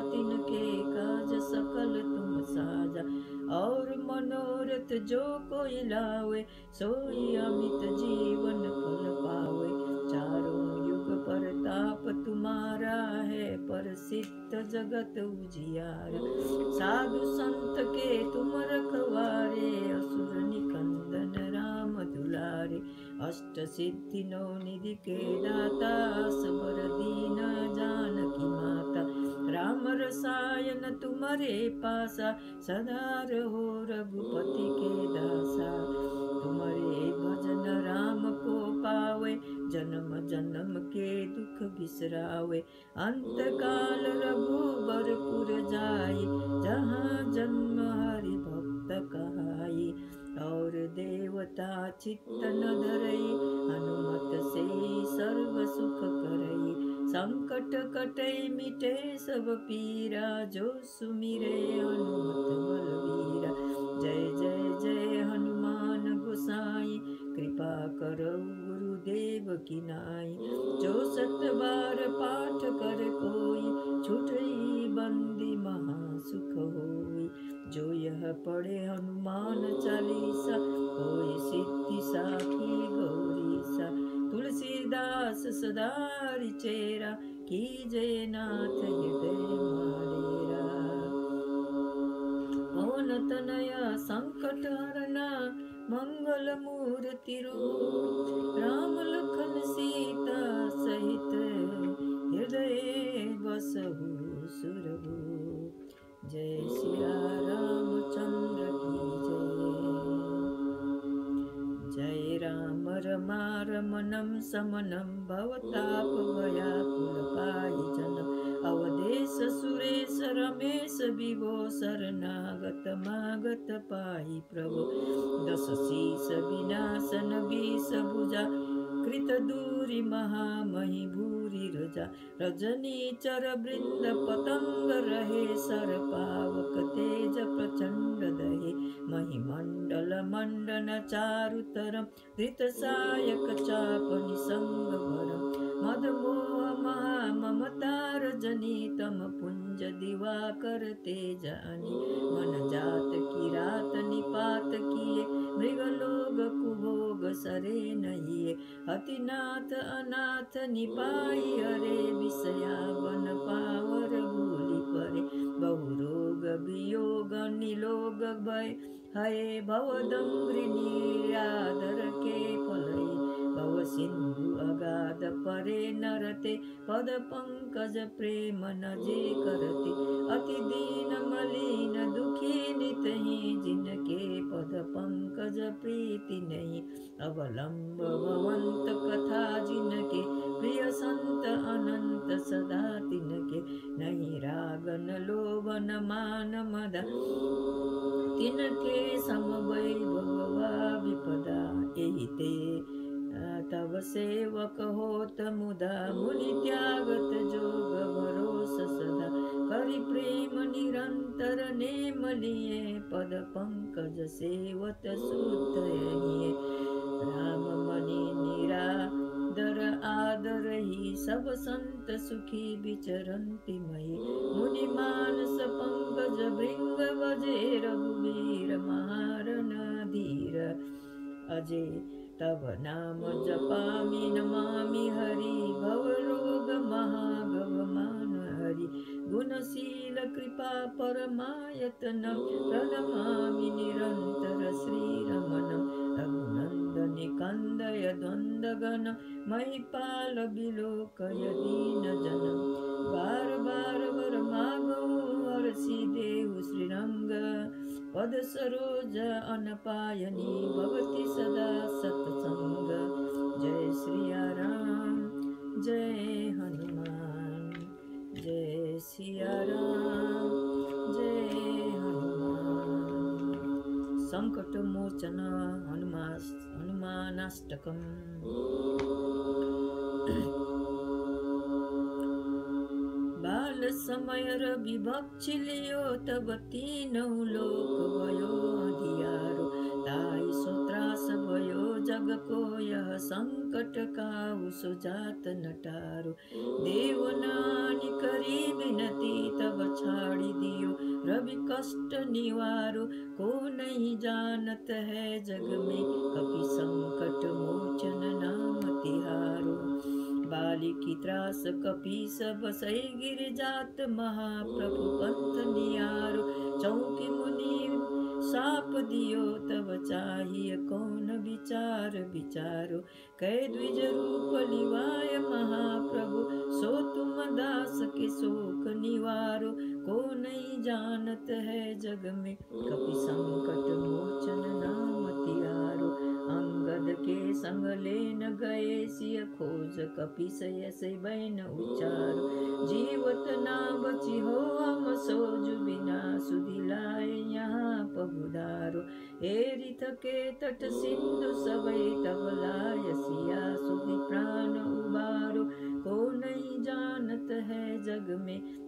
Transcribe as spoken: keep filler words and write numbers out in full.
तिनके काज सकल तुम साजा। और मनोरथ जो कोई लावे सोई अमित जीवन फल पावे। चारों युग परताप तुम्हारा है प्रसिद्ध जगत उजियारा। साधु संत के तुम रखवारे असुर निकंदन राम दुलारे। अष्ट सिद्धि नौ निधि के दाता सबर दीन जानकी माता। राम रसायन तुम्हारे पासा सदा रहो रघुपति के दासा। तुम्हारे भजन राम को पावे जन्म जन्म के दुख बिसरावे। अंत काल रघुबरपुर जाई जहाँ जन्म हरि भक्त कहाई। और देवता चित्त न धरई हनुमत से सर्व सुख करई। संकट कटई मिटे सब पीरा जो सुमिरे हनुमत बलवीरा। जय जय जय हनुमान गोसाई कृपा करो गुरुदेव की नाई। जो सत बार पाठ कर कोई छुटई बंदी महा सुख होई। जो यह पढ़े हनुमान चालीसा होई सिद्धि साखी गौरीसा। तुलसीदास सदा रिचेरा कीजय नाथ हृदय माडेरा। पवन तनया संकट हरना मंगल मूर्ति रूप। राम लखन सीता सहित हृदय बसहु सुरभूप। जय सिया रामचंद्र की जय। जय राम रमा रमणं समनं भवताप भयाकुल पाहि जनम। अवधेश सुरेश रमेश विभो शरणागत मागत पाहि प्रभो। दस शीस विनाशन बीस भुजा कृत दूरी महामहि भूरि रजा। रजनी चर वृंद पतंग रहे सर पावक तेज प्रचंड दहे। महिमंडल मंडन चारुतरम धृत सायक चाप निसंग भरम। मद मोह महा ममतार जनी तम पुंज दिवाकर तेजानी। मन जात की रात निपात किए मृगलोग कुभोग सरे नहिए। अतिनाथ अनाथ निपाई हरे विषया वन पावर भूलि परे। बहु रोग वियोग निलोग भय हये भवदंग्रि निरादर के फलये। भव सिंधु अगाध परे नरते पद पंकज प्रेम न जे करते। अति दीन मलिन दुखी नितहि जिनके पद पंकज प्रीति नहीं। अवलंब भवंत कथा जिनके प्रिय संत अनंत सदा तिनके। नहीं रागन लोभन मान मदा तिनके सम वैभवा विपदा। एहि ते तब सेवक होत मुदा मुनि त्यागत जोग भरोस सदा। करि प्रेम निरंतर नेम लिए पद पंकज सेवत शुद्ध हिये। राम मणि निरादर आदर ही सब संत सुखी विचरन्ति मही। मुनि मानस पंकज भृंग बजे रघुवीर महारन धीर। अजय तब नाम जपामि नमामि हरि भव रोग महागव मान हरि। गुणशील कृपा परमायतनं प्रणमामि निरंतर श्रीरमणं। रघुनंदन कंदय द्वंद्वगण महिपाल बिलोकय दीनजनम। बार बार वर मागो हरषि देहु श्रीरंग। पद सरोज अनपायनी भवति सदा सत्संग। जय श्रिया राम जय हनुमान। जय सिया राम जय हनुमान। संकट मोचन हनुमान हनुमानाष्टकम। बाल समय विभक्षिलियो तब तीनों लोक भयो अंधियारो। ताई सो त्रास भयो जग को यह संकट काहू सुजात नटारो। देवनानि करी विनती तब कष्ट निवारो, को नहीं जानत है जग में, कपि संकट मोचन नाम तिहारो। बाली की त्रास कपि सब सही, गिर जात महाप्रभु पंथ नियारो। चौकी मुनि साप दियो तब चाहिए, कौन विचार विचारो। कै द्विज रूप लिवाय महाप्रभु, सो तुम दास के शोक निवारो। को नहीं जानत है जग में, कपि संकट मोचन नाम तिहारो। अंगद के संग लेन गए सिय, खोज कपि सय से बैन उचारो। जीवत ना बची हो हम सोजु, बिना सुधि लाए यहाँ पगुधारो। एरि थके तट सिंधु सबई, तब लाय सिया सुधि प्राण उबारो। को नहीं जानत है जग में,